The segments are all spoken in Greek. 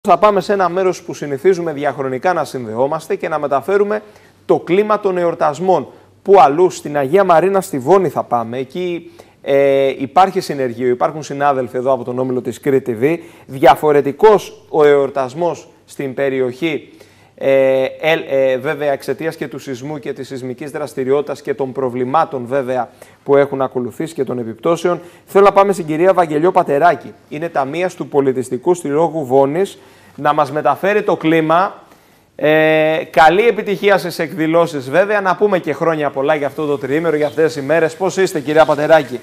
Θα πάμε σε ένα μέρος που συνηθίζουμε διαχρονικά να συνδεόμαστε και να μεταφέρουμε το κλίμα των εορτασμών. Πού αλλού, στην Αγία Μαρίνα στη Βόνη θα πάμε. Εκεί υπάρχει συνεργείο, υπάρχουν συνάδελφοι εδώ από τον όμιλο της Κρήτη TV. Διαφορετικός ο εορτασμός στην περιοχή, βέβαια εξαιτίας και του σεισμού και της σεισμικής δραστηριότητας και των προβλημάτων βέβαια που έχουν ακολουθήσει και των επιπτώσεων. Θέλω να πάμε στην κυρία Βαγγελιό Πατεράκη. Είναι ταμείας του Πολιτιστικού Συλλόγου Βόνης να μας μεταφέρει το κλίμα. Καλή επιτυχία στις εκδηλώσεις βέβαια. Να πούμε και χρόνια πολλά για αυτό το τριήμερο, για αυτές τις ημέρες. Πώς είστε κυρία Πατεράκη?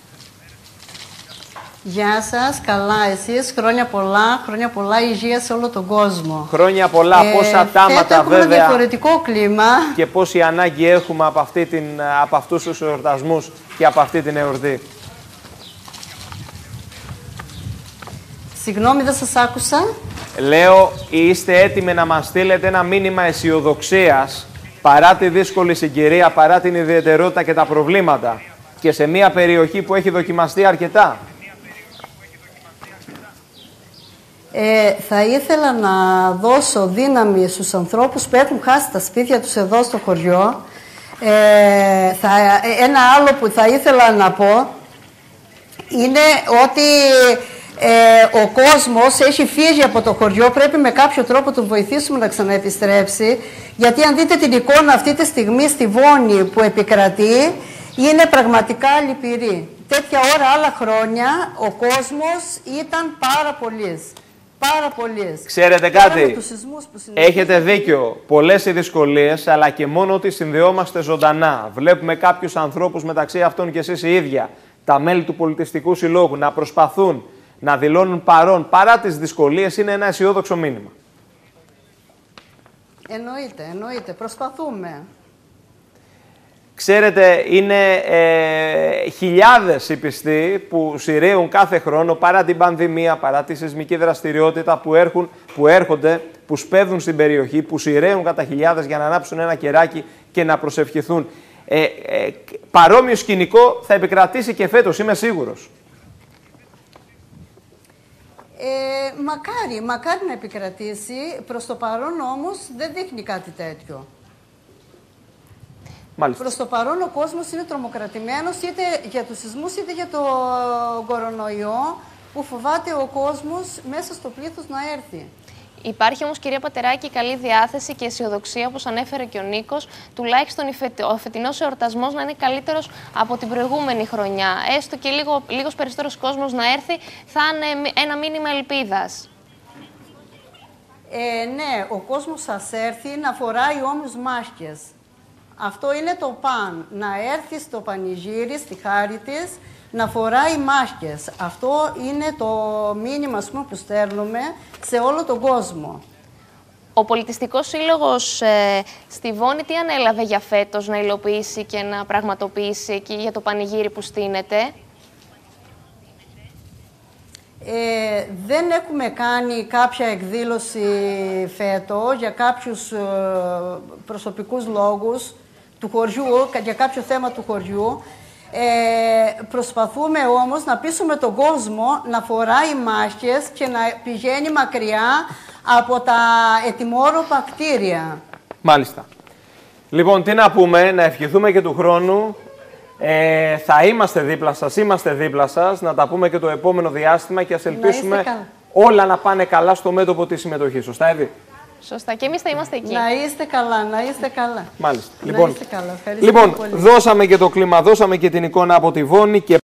Γεια σας, καλά εσείς, χρόνια πολλά υγεία σε όλο τον κόσμο. Χρόνια πολλά, πόσα τάματα έχουμε βέβαια. Ένα διαφορετικό κλίμα. Και πόση ανάγκη έχουμε από αυτούς τους εορτασμούς και από αυτή την εορτή. Συγγνώμη, δεν σας άκουσα. Λέω, είστε έτοιμοι να μας στείλετε ένα μήνυμα αισιοδοξίας παρά τη δύσκολη συγκυρία, παρά την ιδιαιτερότητα και τα προβλήματα και σε μια περιοχή που έχει δοκιμαστεί αρκετά. Θα ήθελα να δώσω δύναμη στους ανθρώπους που έχουν χάσει τα σπίτια τους εδώ στο χωριό. Ένα άλλο που θα ήθελα να πω είναι ότι ο κόσμος έχει φύγει από το χωριό, πρέπει με κάποιο τρόπο να τον βοηθήσουμε να ξαναεπιστρέψει, γιατί αν δείτε την εικόνα αυτή τη στιγμή στη Βόνη που επικρατεί, είναι πραγματικά λυπηρή. Τέτοια ώρα άλλα χρόνια ο κόσμος ήταν πάρα πολλής. Ξέρετε κάτι, έχετε δίκιο, πολλές οι δυσκολίες, αλλά και μόνο ότι συνδεόμαστε ζωντανά. Βλέπουμε κάποιους ανθρώπους, μεταξύ αυτών και εσείς οι ίδια, τα μέλη του Πολιτιστικού Συλλόγου, να προσπαθούν να δηλώνουν παρόν παρά τις δυσκολίες, είναι ένα αισιόδοξο μήνυμα. Εννοείται, προσπαθούμε. Έρχεται είναι χιλιάδες οι πιστοί που σειραίουν κάθε χρόνο παρά την πανδημία, παρά τη σεισμική δραστηριότητα που έρχονται, που σπέβδουν στην περιοχή, που σειραίουν κατά χιλιάδες για να ανάψουν ένα κεράκι και να προσευχηθούν. Παρόμοιο σκηνικό θα επικρατήσει και φέτος, είμαι σίγουρος. Μακάρι να επικρατήσει, προς το παρόν όμως δεν δείχνει κάτι τέτοιο. Μάλιστα. Προς το παρόν ο κόσμος είναι τρομοκρατημένος είτε για τους σεισμούς είτε για το κορονοϊό, που φοβάται ο κόσμος μέσα στο πλήθος να έρθει. Υπάρχει όμως, κυρία Πατεράκη, καλή διάθεση και αισιοδοξία, όπως ανέφερε και ο Νίκος, τουλάχιστον ο φετινός εορτασμός να είναι καλύτερος από την προηγούμενη χρονιά. Έστω και λίγος περισσότερος κόσμος να έρθει, θα είναι ένα μήνυμα ελπίδας. Ναι, ο κόσμος σας έρθει να φοράει όμως μάσκες. Αυτό είναι το παν, να έρθει στο πανηγύρι, στη χάρη της, να φοράει μάσκες. Αυτό είναι το μήνυμα που στέλνουμε σε όλο τον κόσμο. Ο Πολιτιστικός Σύλλογος στη Βόνη τι ανέλαβε για φέτος να υλοποιήσει και να πραγματοποιήσει εκεί για το πανηγύρι που στείνεται? Δεν έχουμε κάνει κάποια εκδήλωση φέτος για κάποιους προσωπικούς λόγους του χωριού, για κάποιο θέμα του χωριού. Προσπαθούμε όμως να πείσουμε τον κόσμο να φοράει μάσκες και να πηγαίνει μακριά από τα ετοιμόρροπα κτίρια. Μάλιστα. Λοιπόν, τι να πούμε, να ευχηθούμε και του χρόνου. Θα είμαστε δίπλα σας, να τα πούμε και το επόμενο διάστημα και ας ελπίσουμε όλα να πάνε καλά στο μέτωπο της συμμετοχής. Σωστά, Εύη? Σωστά, και εμείς θα είμαστε εκεί. Να είστε καλά. Μάλιστα. Να είστε καλά. Ευχαριστώ πολύ. Δώσαμε και το κλίμα, δώσαμε και την εικόνα από τη Βόνη και